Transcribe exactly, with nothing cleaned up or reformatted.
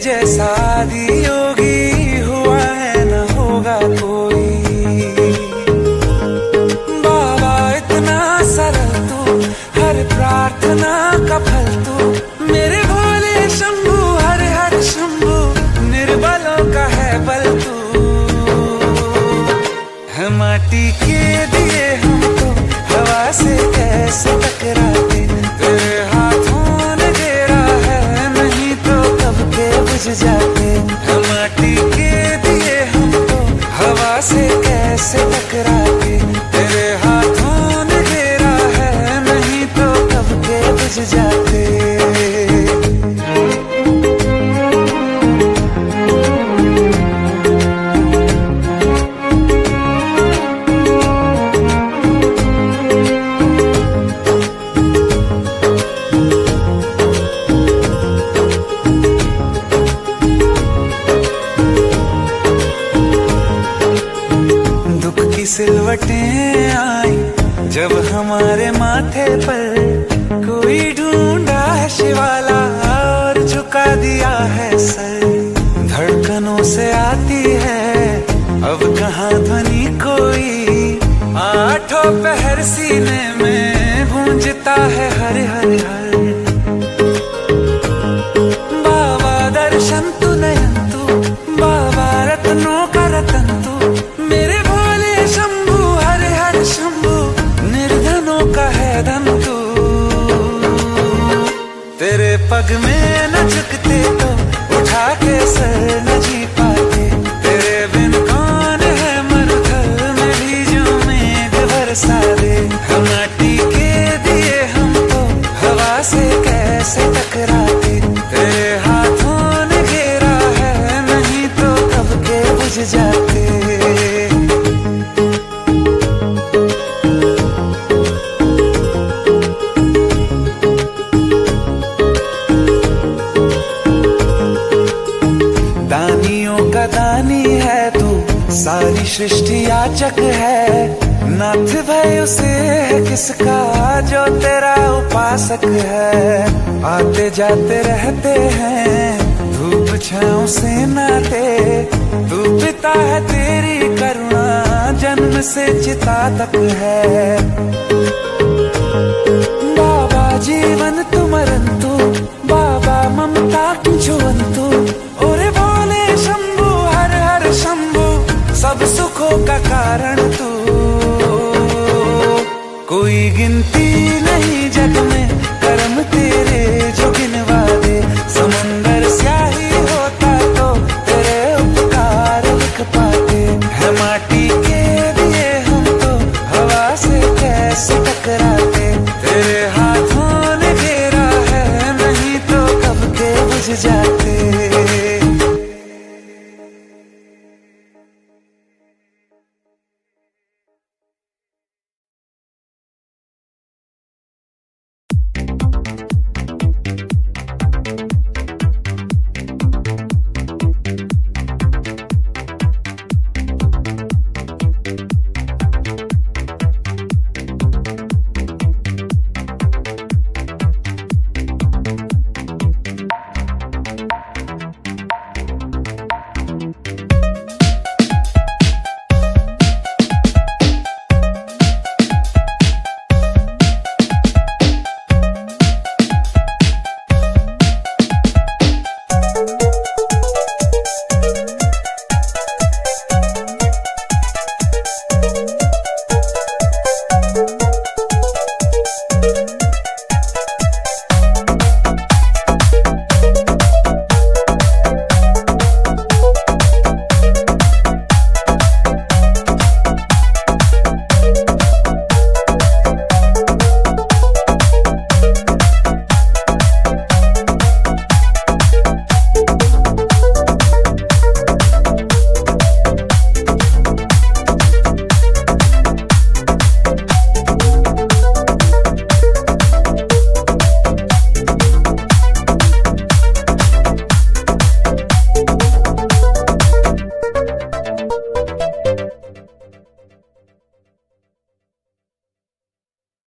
जैसा आदि योगी हुआ है न होगा कोई। बाबा इतना सरल तू, हर प्रार्थना का फल तू, मेरे भोले शंभू हर हर शंभू, निर्बलों का है बल तू। है माटी के दिए हम तो हवा से कैसे टकराते, तेरे हाथों ने घेरा है नहीं तो कब के बुझ जाते। है माटी के दिए हम तो हवा से कैसे टकराते, तेरे हाथों ने घेरा है नहीं तो कब के बुझ जाते। सिलवटें आई जब हमारे माथे पर, कोई ढूंढा है शिवाला और झुका दिया है सर। धड़कनों से आती है अब कहाँ ध्वनि कोई, आठों पहर सीने में गूंजता है हर हर हर। बाबा दर्शन तू नयन तू, बाबा रत्नों का रतन तू, मेरे शंभू हर हर शंभू, निर्धनों का है धन तू। तेरे पग में न झुकते तो उठा के सर न जी पाते, तेरे बिन कौन है मरुथल में भी जो मेघ बरसा दे। हम माटी के दिए हम तो हवा से कैसे टकराते, तेरे हाथों ने घेरा है नहीं तो कब के बुझ जाते। दानी है तू सारी सृष्टि याचक है, नाथ भय उसे है किसका जो तेरा उपासक है। आते जाते रहते हैं धूप छाँव से नाते, तू पिता है तेरी करुणा जन्म से चिता तक है। बाबा जीवन तू मरण तू, बाबा ममता की छुअन तू, ओरे भोले शंभू हर हर शंभू, सब सुखों का कारण तू।